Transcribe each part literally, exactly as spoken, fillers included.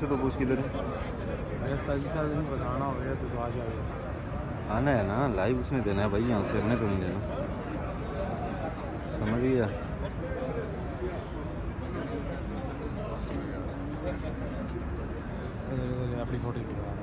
से तो पूछ किधर है। बताना हो गया तो आ जाएगा। आना है ना, लाइव उसने देना है भाई, यहाँ से हमने तो नहीं देना, समझ गया। अपनी फोटो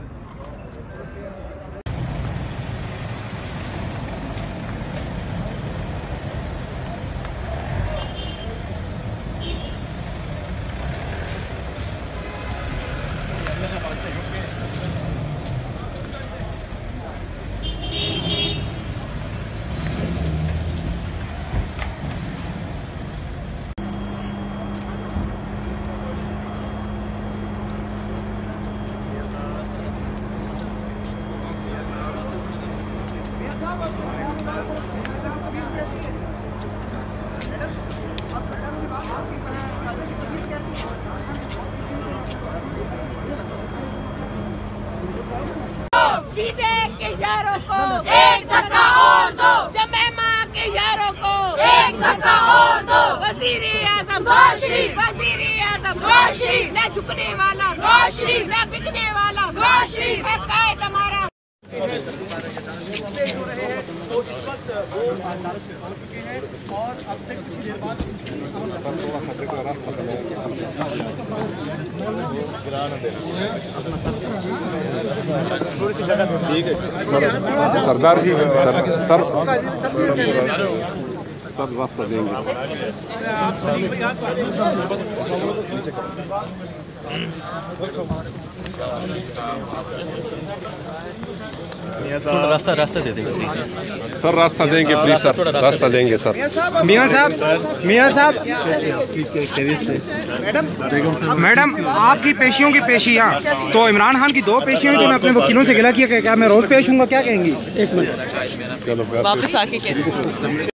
सीधे के इशारों को एक धक्का और दो, जमेमा के इशारों को एक धक्का और दो। वज़ीर-ए आज़म रोशनी, वज़ीर-ए आज़म रोशनी, न झुकने वाला रोशनी, न बिकने वाला रोशनी है कायद हमारा। तो इस वक्त वो अदालत में पहुंच चुके हैं और अब से कुछ देर बाद ठीक है सरदार जी सर सर रास्ता देंगे। रास्ता रास्ता दे देंगे प्लीज सर, रास्ता देंगे प्लीज सर, रास्ता देंगे सर। मियां साहब, मियां साहब, मैडम आपकी पेशियों की पेशियाँ तो इमरान खान की दो पेशियाँ तो मैं अपने वकीलों से गिला किया, क्या मैं रोज पेश हूँगा, क्या कहेंगी? एक मिनट वापस आके